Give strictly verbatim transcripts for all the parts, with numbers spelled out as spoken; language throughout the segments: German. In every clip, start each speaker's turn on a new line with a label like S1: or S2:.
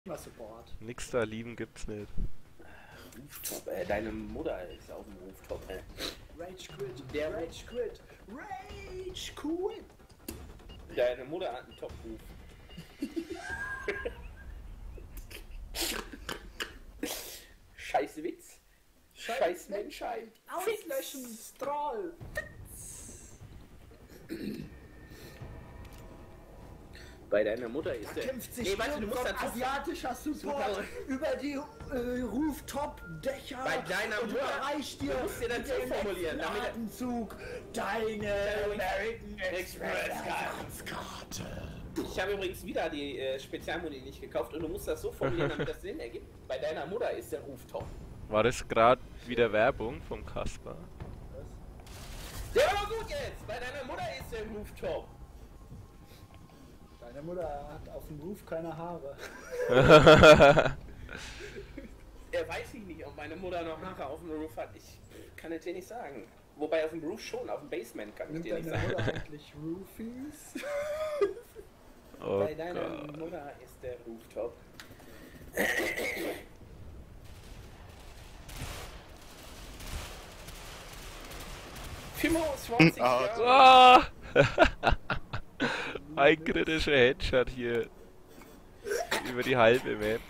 S1: Support.
S2: Nix da lieben gibt's nicht.
S3: Rooftop, ey, deine Mutter ist auf dem Rooftop, ey.
S1: Rage Quit, der Rage Quit, Rage Quit.
S3: Deine Mutter hat einen Top-Roof. Scheiß Witz. Scheiß, Scheiß Menschheit.
S1: Auslöschen, Stroll.
S3: Bei deiner Mutter ist der...
S1: Kämpft sich
S3: nee, warte, du musst dazu...
S1: asiatischer Support
S3: Super.
S1: über die äh, Rooftop-Dächer.
S3: Bei deiner
S1: und
S3: Mutter
S1: erreicht dir
S3: du musst dir dazu
S1: den
S3: formulieren, damit-
S1: Atemzug deine American
S3: Express-Karte. Ich habe übrigens wieder die äh, Spezialmodi nicht gekauft und du musst das so formulieren, damit das Sinn ergibt. Bei deiner Mutter ist der Rooftop.
S2: War das gerade wieder Werbung vom Kasper?
S3: Der war doch gut jetzt! Bei deiner Mutter ist der Rooftop.
S1: Deine Mutter hat auf dem Roof keine Haare.
S3: Er weiß ich nicht, ob meine Mutter noch Haare auf dem Roof hat. Ich kann es dir nicht sagen. Wobei auf dem Roof schon, auf dem Basement kann ich
S1: Nimmt
S3: dir nicht
S1: deine
S3: sagen.
S1: Mutter eigentlich Roofies?
S2: Oh
S3: Bei deiner
S2: Gott.
S3: Mutter ist der Rooftop. fünfundzwanzig Jahre.
S2: Ah! Ein kritischer Headshot hier. Über die halbe Map.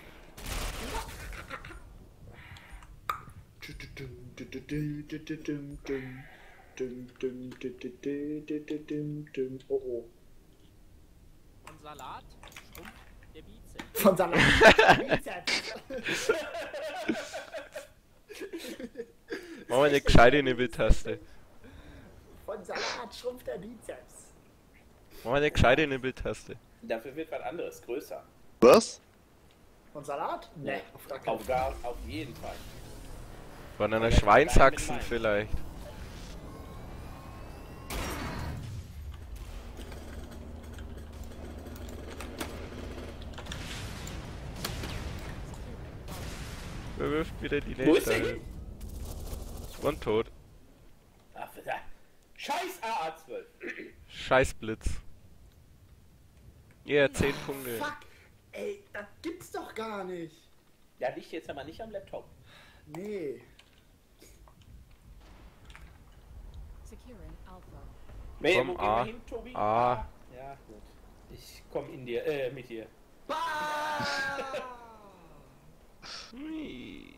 S1: Oh oh.
S4: Von Salat schrumpft der Bizeps.
S1: Von Salat. Bizeps.
S2: Mach mal eine gescheite Nibbeltaste.
S1: Von Salat schrumpft der Bizeps.
S2: Mach mal eine gescheite Nibbeltaste.
S3: Dafür wird was anderes, größer.
S5: Was?
S1: Von Salat? Nee, auf gar keinen
S3: Auf, gar, auf jeden Fall.
S2: Von einer Schweinshaxen vielleicht. Wer wirft wieder die
S3: Wo ist der
S2: Nächte?
S3: hin?
S2: Und tot.
S3: Ach, verdammt. Scheiß A A zwölf.
S2: Scheiß Blitz. Ja, yeah, zehn Punkte.
S1: Fuck! Ey, das gibt's doch gar nicht!
S3: Der liegt jetzt aber nicht am Laptop.
S1: Nee.
S6: Securing Alpha.
S3: Nee,
S2: Komm,
S3: wo gehen
S2: A.
S3: wir hin, Tobi?
S2: A.
S3: Ja, gut. Ich komm in dir, äh, mit dir.
S2: Hui.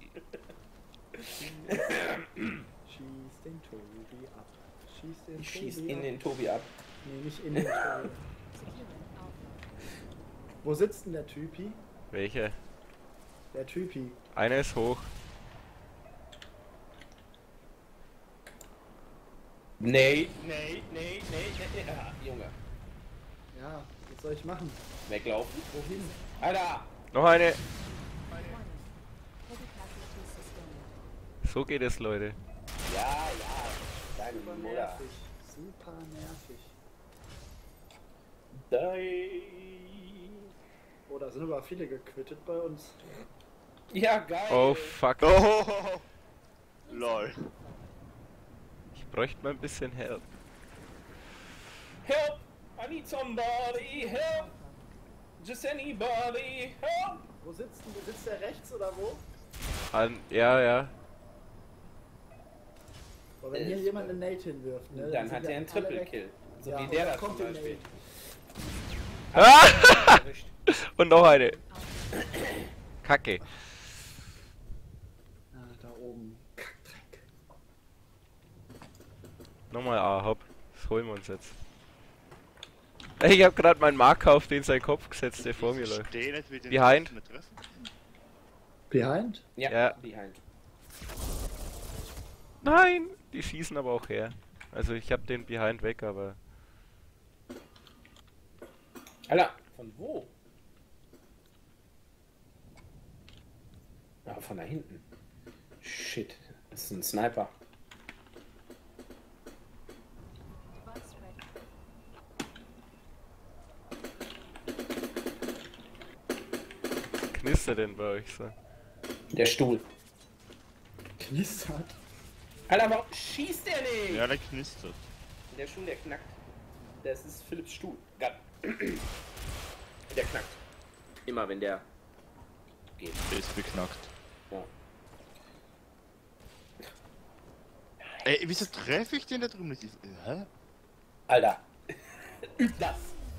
S1: Schieß den Tobi ab. Schieß den
S3: Ich schieß
S1: Tobi
S3: in
S1: ab.
S3: den Tobi ab.
S1: Nee, nicht in den Tobi.
S6: Securing Alpha.
S1: Wo sitzt denn der Typi?
S2: Welche?
S1: Der Typi.
S2: Einer ist hoch.
S3: Nee, nee, nee, nee, nee, nee. Ah, Junge.
S1: Ja, was soll ich machen?
S3: Weglaufen.
S1: Wohin?
S3: Alter!
S2: Noch eine.
S6: One. Heavy casualties sustained.
S2: So geht es, Leute.
S3: Ja, ja. Deine
S1: Super
S3: Mutter.
S1: nervig. Super nervig.
S3: Die.
S1: Oh, da sind aber viele gequittet bei uns.
S3: Ja, geil.
S2: Oh fuck.
S5: Oh, lol.
S2: Ich bräuchte mal ein bisschen Help.
S3: Help! I need somebody. Help! Just anybody. Help!
S1: Wo sitzt denn? Sitzt der rechts oder wo?
S2: An, ja, ja.
S1: Aber wenn hier jemand eine Nate hinwirft, ne?
S3: Dann
S1: sind
S3: hat
S1: ja
S3: er einen
S1: alle
S3: Triple
S1: weg.
S3: Kill. So
S1: Ja,
S3: wie
S1: und
S3: der
S1: dann
S3: das zum
S1: kommt der
S3: Beispiel.
S1: Nate.
S2: Ah!
S3: Erwischt.
S2: Und noch eine. Kacke.
S1: Ah, da oben. Kackdreck.
S2: Nochmal A, hopp. Das holen wir uns jetzt. Ich hab grad meinen Marker auf den seinen Kopf gesetzt, der vor mir läuft.
S5: Stehen jetzt mit den
S2: Behind.
S5: nicht treffen.
S1: Behind?
S3: Ja,
S2: Ja.
S3: behind.
S2: Nein! Die schießen aber auch her. Also ich hab den Behind weg, aber...
S3: Alter, von wo? Ja, von da hinten. Shit, das ist ein Sniper.
S6: Device ready.
S2: Knistert denn bei euch so?
S3: Der Stuhl.
S1: Knistert.
S3: Alter, warum schießt der nicht?
S5: Ja, der knistert.
S3: Der Stuhl, der knackt. Das ist Philips Stuhl. Ga- Der knackt. Immer wenn der abgeben.
S5: Der ist beknackt.
S3: Ja.
S5: Ey, wieso treffe ich den da drüben nicht? Hä?
S3: Alter, üb das.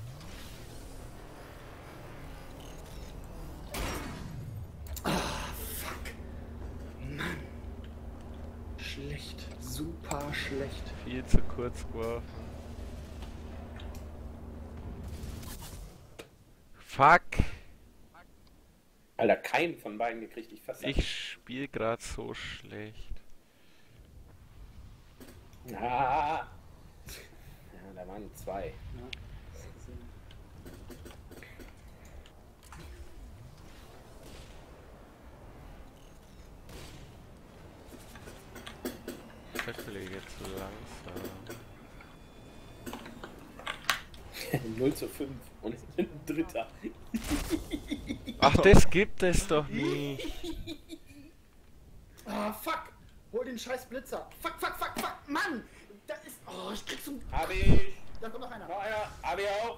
S1: Schlecht. Super schlecht.
S2: Viel zu kurz geworfen. Fuck.
S3: Alter, keinen von beiden gekriegt, ich fasse.
S2: Ich spiel grad so schlecht.
S3: Ah. Ja, da waren zwei.
S1: Ja.
S2: Der Kollege zu langsam.
S3: null zu fünf und ein Dritter.
S2: Ach, das gibt es doch nicht.
S1: Ah, fuck! Hol den scheiß Blitzer! Fuck, fuck, fuck, fuck! Mann! Da ist. Oh, ich krieg so.
S3: Hab ich.
S1: Da kommt noch einer.
S3: Noch einer. Hab ich auch.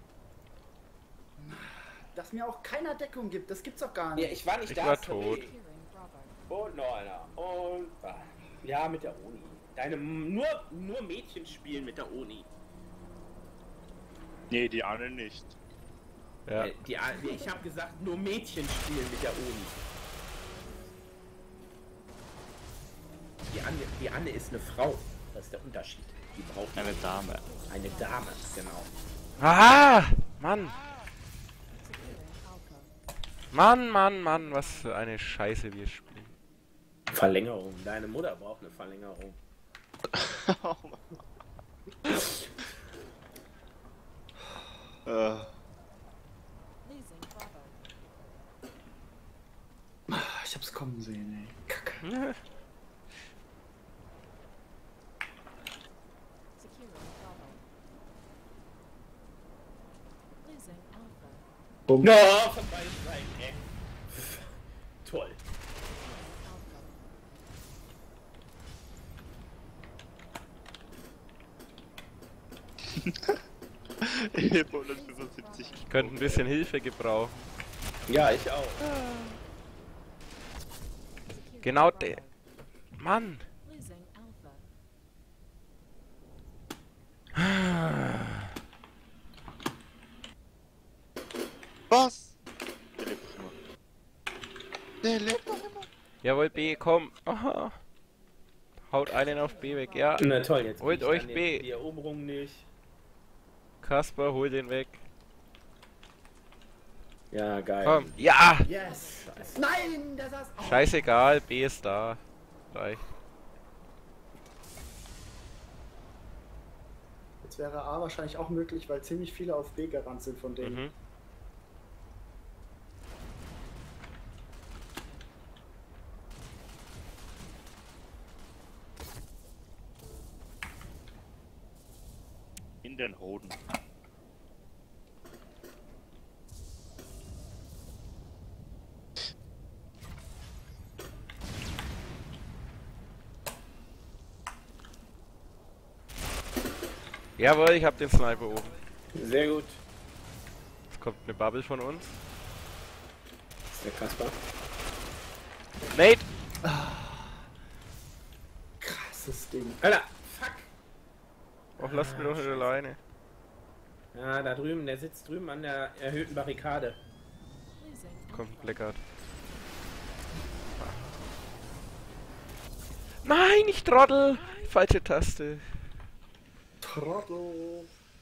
S1: Dass mir auch keiner Deckung gibt, das gibt's doch gar
S3: Ja,
S1: nicht.
S3: ich war nicht
S2: Ich
S3: da.
S2: war
S3: sorry.
S2: tot.
S6: Securing Bravo.
S3: Und noch einer. Und. Ah. Ja, mit der Uni. Deine. Nur, nur Mädchen spielen mit der Uni.
S5: Nee, die Anne nicht.
S2: Ja.
S3: Äh, Die, die, ich habe gesagt, nur Mädchen spielen mit der Uni. Die Anne, die Anne ist eine Frau. Das ist der Unterschied. Die braucht
S5: Eine Dame.
S3: eine Dame, genau.
S2: Aha! Mann!
S6: Securing Alpha.
S2: Mann, Mann, Mann, was für eine Scheiße wir spielen.
S3: Verlängerung. Deine Mutter braucht eine Verlängerung.
S5: äh,
S6: Losing Bravo.
S1: Ah, ich hab's kommen sehen, ey. Kacke.
S6: Securing Bravo. Losing Alpha.
S1: Bumm.
S3: No, von beiden Seiten, ey. Toll.
S6: Alpha.
S5: ich hab hundertfünfundsiebzig.
S2: Ich könnte ein bisschen Hilfe gebrauchen.
S3: Ja, ich auch.
S6: Securing
S2: Genau
S6: Bravo.
S2: der. Mann!
S6: Losing Alpha.
S5: Was? Der lebt noch immer. Der lebt noch immer.
S2: Jawohl, B, komm. Aha. Haut einen auf B weg, ja.
S3: Na toll, jetzt
S2: Holt
S3: krieg ich
S2: euch
S3: dann
S2: B.
S3: Die Eroberung nicht.
S2: Kasper, hol den weg.
S3: Ja, geil.
S2: Komm. Ja!
S1: Yes! Nein! Der saß. Oh.
S2: Scheißegal, B ist da. Reicht.
S1: Jetzt wäre A wahrscheinlich auch möglich, weil ziemlich viele auf B gerannt sind von denen.
S2: Mhm.
S5: In den Hoden.
S2: Jawohl, ich hab den Sniper oben.
S3: Sehr gut.
S2: Jetzt kommt eine Bubble von uns.
S3: Das ist der Kasper.
S2: Nate!
S1: Krasses Ding.
S3: Alter, fuck.
S2: Och, lasst mich doch nicht alleine.
S3: Ja, da drüben, der sitzt drüben an der erhöhten Barrikade.
S6: Losing
S2: Kommt ein
S6: Alpha.
S2: Blackout. Nein, ich trottel! Falsche Taste.
S1: Trottel.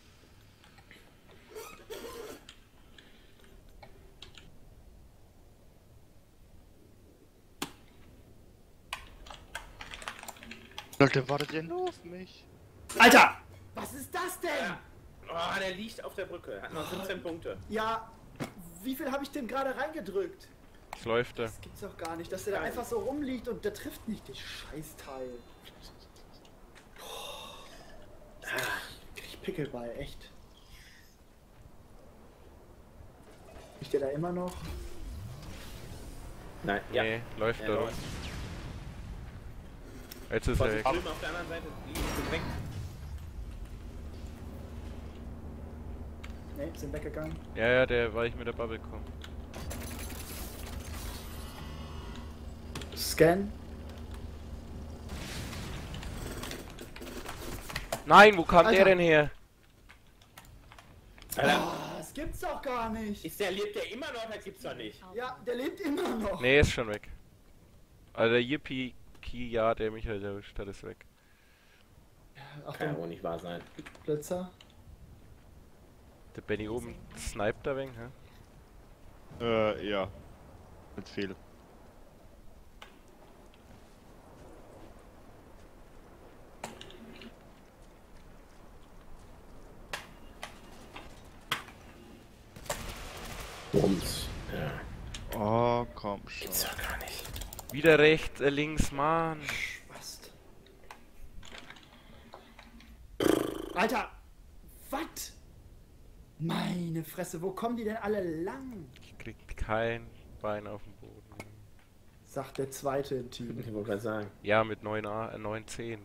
S5: Leute, wartet ihr nur auf mich?
S1: Alter! Was ist das denn?
S3: Oh, der liegt auf der Brücke. Hat noch siebzehn Punkte.
S1: Ja, wie viel habe ich dem gerade reingedrückt?
S2: Es läuft da.
S1: Das gibt's doch gar nicht, dass der da
S3: Geil.
S1: einfach so rumliegt und der trifft nicht, das Scheißteil.
S3: Ah,
S1: Krieg ich Pickel bei, echt. Liegt der da immer noch?
S3: nein, ja.
S2: Nee, läuft
S3: Ja,
S2: da rum.
S3: läuft.
S2: Jetzt ist er weg.
S3: Drüben auf der anderen Seite liegen sie weg.
S1: Ne, sind weggegangen.
S2: Ja, ja, der, weil ich mit der Bubble komme.
S1: Scan.
S2: Nein, wo kam
S1: Alter.
S2: der denn her?
S3: Alter,
S1: Ah, das gibt's doch gar nicht.
S3: ist der, lebt der immer noch? Das gibt's doch nicht.
S1: Ja, der lebt immer noch.
S2: Nee, ist schon weg. Also der Yippie Ki, ja, der mich halt erwischt hat, ist weg.
S3: Kann ja
S1: Achtung,
S3: wohl nicht wahr sein.
S1: Blitzer.
S2: Der Benny oben sniped da wegen, hä?
S5: Äh, ja. Mit viel.
S3: Bums. Ja.
S5: Oh, komm schon.
S3: Gibt's doch gar nicht.
S2: Wieder rechts, äh, links, Mann.
S1: Spast. Alter! Was? Meine Fresse, wo kommen die denn alle lang?
S2: Ich krieg kein Bein auf den Boden.
S1: Sagt der zweite im Team.
S3: Ich wollte gerade sagen.
S2: Ja, mit neun A, äh, neun zehn.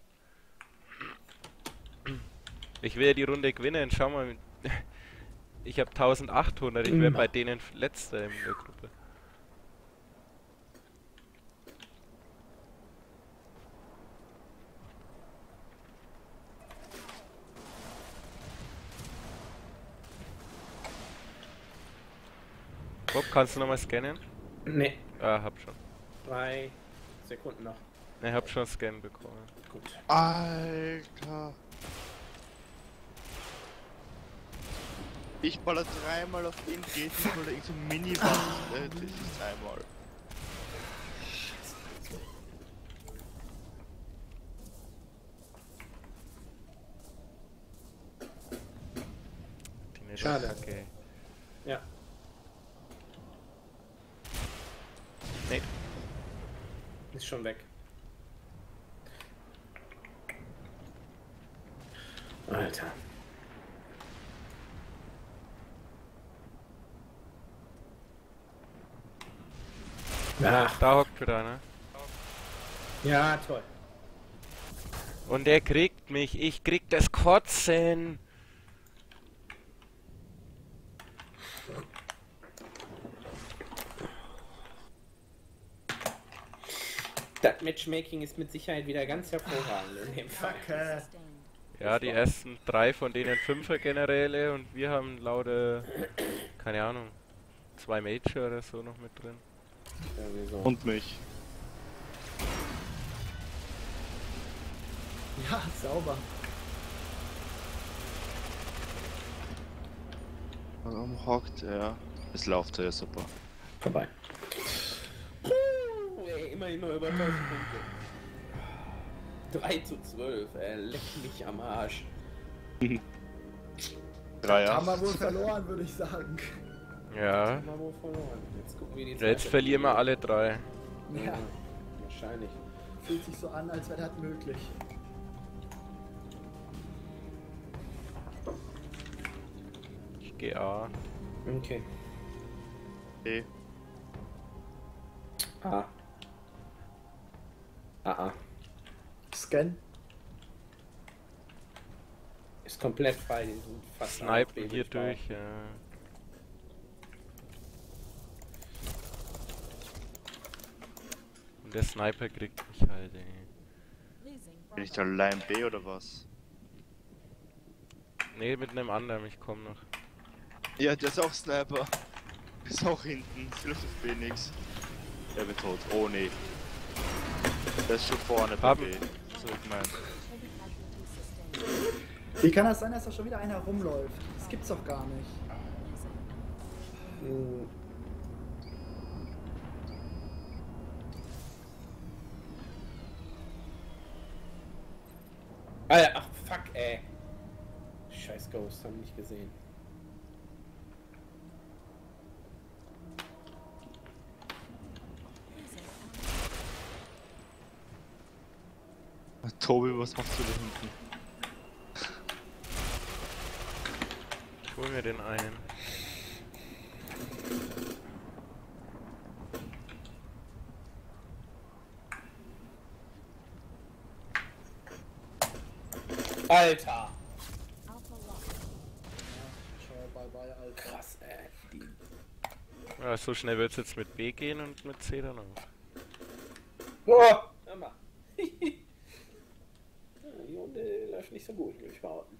S2: Ich will ja die Runde gewinnen, schau mal. Ich hab eintausendachthundert, ich werde bei denen letzter in der Gruppe. Bob, kannst du nochmal scannen?
S3: Nee.
S2: Ah, hab schon.
S3: Drei Sekunden noch.
S2: Ne, hab schon Scan bekommen.
S3: Gut.
S5: Alter. Ich baller dreimal auf ihn, geht nicht, weil er irgend so Mini-Wand, äh, das ist einmal.
S2: Die nette
S3: Schade.
S2: Kacke.
S3: Ja.
S2: Nee.
S3: Ist schon weg. Alter. Ach,
S2: Da hockt wieder, ne?
S3: ja, toll.
S2: Und er kriegt mich, ich krieg das Kotzen.
S3: Das Matchmaking ist mit Sicherheit wieder ganz hervorragend in dem Fall.
S1: Kacke.
S6: Sustained.
S2: Ja, die ersten drei von denen Fünfer Generäle und wir haben lauter, keine Ahnung, zwei Major oder so noch mit drin.
S3: Irgendwie so.
S5: Und mich.
S1: Ja, sauber.
S5: Warum hockt er? Es läuft ja super.
S3: Vorbei. Uh, ey, immerhin noch über tausend Punkte. drei zu zwölf, ey, leck mich am Arsch.
S5: drei
S1: Haben wir
S5: acht.
S1: wohl verloren, würde ich sagen.
S2: Ja,
S3: Haben wir wohl verloren. Jetzt gucken wir die
S2: jetzt
S3: zweite
S2: verlieren wir
S3: Runde.
S2: alle drei.
S1: Ja,
S3: Wahrscheinlich.
S1: fühlt sich so an, als wäre das möglich.
S2: Ich geh A.
S3: Okay.
S5: Okay.
S3: Ah. Ah, ah.
S1: Scan.
S3: Ist komplett frei, die sind fast
S2: Snipen
S3: alle
S2: hier
S3: frei.
S2: durch, ja. Und der Sniper kriegt mich halt, ey.
S6: Losing
S5: Bin ich
S6: Bravo.
S5: da Line B oder was?
S2: Nee, mit einem anderen, ich komm noch.
S5: Ja, der ist auch Sniper. Ist auch hinten. Es hilft auf B nix. Er wird tot. Oh nee. Der ist schon vorne bei
S2: Haben.
S5: B. So ich mein.
S6: Heavy casualty sustained.
S1: Wie kann das sein, dass da schon wieder einer rumläuft? Das gibt's doch gar nicht.
S6: Losing.
S3: Hm. Alter, ach fuck, ey. Scheiß Ghost, haben nicht gesehen.
S6: Losing.
S5: Tobi, was machst du da hinten?
S2: Ich hol mir den einen.
S3: Alter!
S6: Alpha locked.
S1: Schau, bye bye, Alter.
S3: Krass, ey. Die
S2: Ja, so schnell wird's jetzt mit B gehen und mit C dann auch.
S3: Boah, hör mal. Ja, die Runde läuft nicht so gut, würde ich behaupten.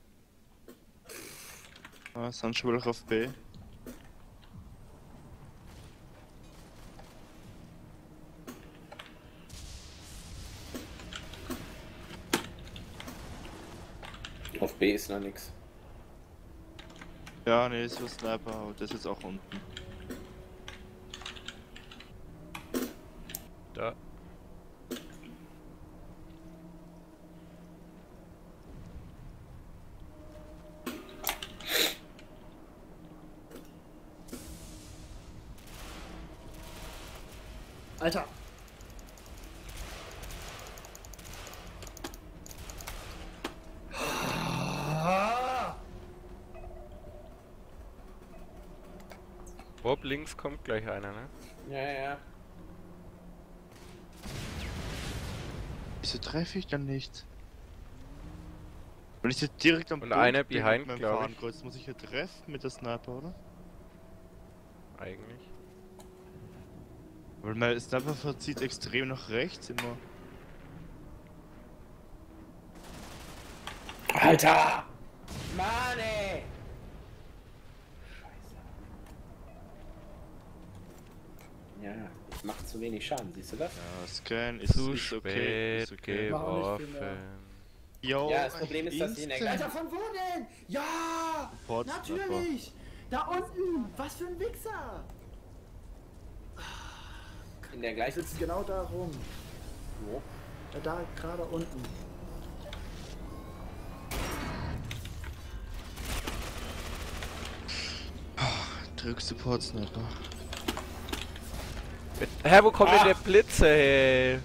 S5: Ah, sind schon wieder auf B.
S3: Auf B ist noch nix.
S5: Ja, ne, ist so Sniper, aber das ist jetzt auch unten.
S2: Da.
S1: Alter. Ah.
S2: Bob, links kommt gleich einer, ne?
S3: Ja, ja.
S5: Wieso treffe ich dann nicht? Wenn ich jetzt direkt am
S2: Und
S5: Boden
S2: einer
S5: bin
S2: behind,
S5: mit meinem
S2: glaub ich.
S5: Fahnenkreuz, muss ich ja treffen mit der Sniper, oder?
S2: Eigentlich.
S5: Weil mein Sniper verzieht extrem nach rechts immer.
S3: Alter! Mann, ey! Scheiße. Ja, ich mach zu wenig Schaden, siehst du das?
S5: Ja, Scan ist,
S2: Zu
S5: ist okay.
S2: spät
S5: Ist okay.
S1: Mach auch nicht viel
S2: geworfen.
S1: mehr.
S5: Yo,
S3: Ja, das Problem ist, dass die in der
S1: Alter, von wo denn? Ja!
S5: Support
S1: Natürlich! Da unten! Was für ein Wichser!
S3: in der
S1: Er
S3: gleichen...
S1: sitzt genau da rum.
S3: Wo?
S1: Ja, da gerade unten.
S5: Drück Support Sniper.
S2: Hä, wo kommt
S3: Ah.
S2: denn der Blitze, hey?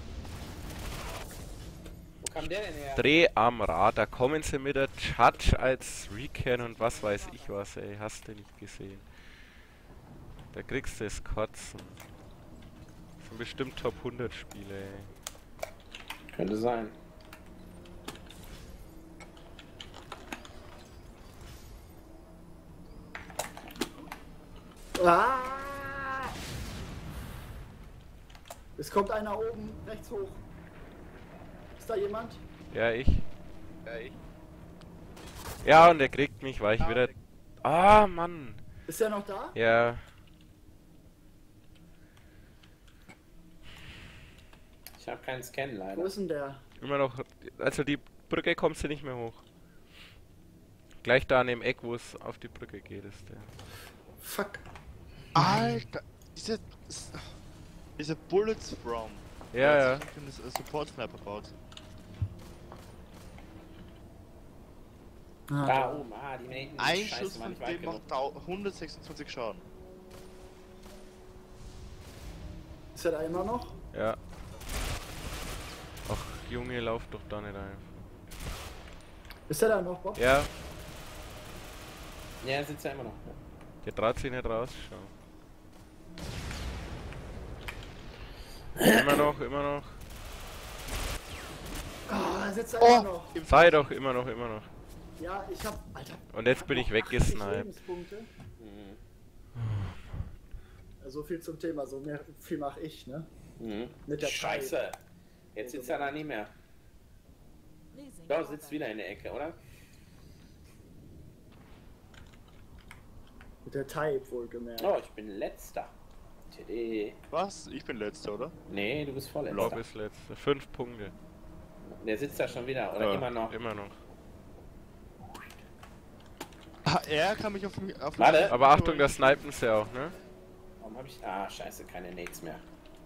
S3: Wo kam der denn her?
S2: Dreh am Rad, da kommen sie mit der Judge als Recon und was weiß ich was, ey. Hast du nicht gesehen. Da kriegst du das Kotzen. Das sind bestimmt Top hundert Spiele, ey.
S3: Könnte sein.
S1: Ah! Es kommt einer oben, rechts hoch. Ist da jemand?
S2: Ja, ich. Ja, ich. Ja, und er kriegt mich, weil ich wieder... Ah, Mann.
S1: Ist der noch da?
S2: Ja.
S3: Ich habe keinen Scan
S1: Wo
S3: leider.
S1: ist denn der?
S2: Immer noch... Also die Brücke kommst du nicht mehr hoch. Gleich da an dem Eck, wo es auf die Brücke geht, ist der.
S1: Fuck.
S5: Alter! Diese... Diese Bullets from.
S2: Ja, ja.
S5: Ich bin das Support Sniper baut.
S1: Ah,
S3: Da oben, ah, die Maten.
S5: Ein
S3: Scheiße,
S5: Schuss
S3: Mann,
S5: von
S3: ich weit
S5: dem
S3: genug.
S5: macht dau- hundertsechsundzwanzig Schaden.
S1: Ist er da immer noch?
S2: Ja. Ach, Junge, lauf doch da nicht ein.
S1: Ist er da noch, Bob?
S2: Ja,
S3: Ja, sitzt er immer noch.
S2: der traut sich nicht rausschauen. Immer noch, immer noch.
S1: Ah, er sitzt da
S5: Oh!
S1: immer noch.
S2: Sei doch, immer noch, immer noch.
S1: Ja, ich hab. Alter.
S2: Und jetzt bin
S1: hab
S2: ich
S1: noch achtzig
S2: weggesniped.
S1: Lebenspunkte.
S3: Mhm.
S1: So viel zum Thema, so mehr, viel mache ich, ne?
S3: Mhm.
S1: Mit der
S3: Scheiße. Jetzt sitzt er da nicht mehr.
S6: Losing.
S3: Da sitzt wieder in der Ecke, oder?
S1: Mit der Type wohlgemerkt.
S3: Oh, ich bin letzter. Tede.
S5: Was? Ich bin letzter, oder?
S3: Nee, du bist
S2: Blob
S3: vorletzter.
S2: ist letzte. Fünf Punkte.
S3: Der sitzt da schon wieder, oder
S2: Ja,
S3: immer noch?
S2: Immer noch.
S5: Ah, er kann mich auf mich. Auf
S3: Warte.
S5: mich-
S2: Aber Achtung, das snipen sie auch, ne?
S3: Warum hab ich... Ah, scheiße, keine Nades mehr.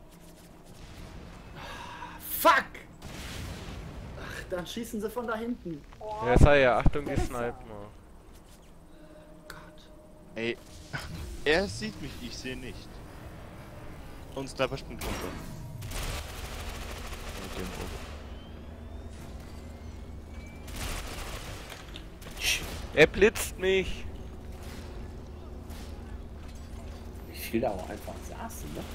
S1: Fuck! Ach, dann schießen sie von da hinten.
S2: Ja, sei ja, Achtung, die snipen auch.
S1: Gott.
S5: Ey, er sieht mich, ich sehe nicht. Und Sniper springt runter. Okay,
S2: Er blitzt mich!
S3: Wie viel da auch einfach saßen, ne?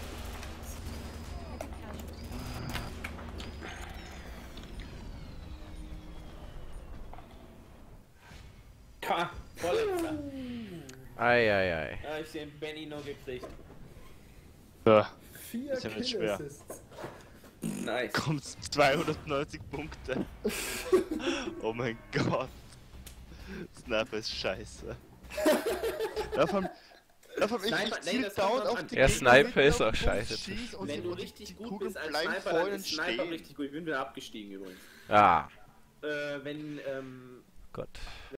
S3: Ha, vorletzter.
S2: Eieiei.
S3: Da hab ich den Benny noch gekriegt.
S5: ja.
S1: Vier
S5: Ist ja nicht schwer.
S1: Kill-Assists.
S3: Nice.
S5: Kommt zweihundertneunzig Punkte. Oh mein Gott. Sniper ist scheiße. Davon, davon ich,
S3: Sniper-
S5: ich
S3: nee,
S5: ziel
S3: das kommt
S5: down
S3: drauf
S5: auf
S3: an.
S5: die
S2: Der
S5: Gegner
S2: Sniper
S5: mit
S2: ist
S5: auf
S2: auch
S5: den
S2: scheiße,
S5: Bus schieß und
S3: Wenn
S5: sie-
S3: du
S5: und die-
S3: richtig
S5: die
S3: gut
S5: Kugeln
S3: bist als
S5: bleiben
S3: Sniper,
S5: voll
S3: dann
S5: und
S3: ist Sniper
S5: stehen.
S3: richtig gut. Ich bin wieder abgestiegen übrigens.
S2: Ah,
S3: Äh, wenn, ähm,
S2: Gott.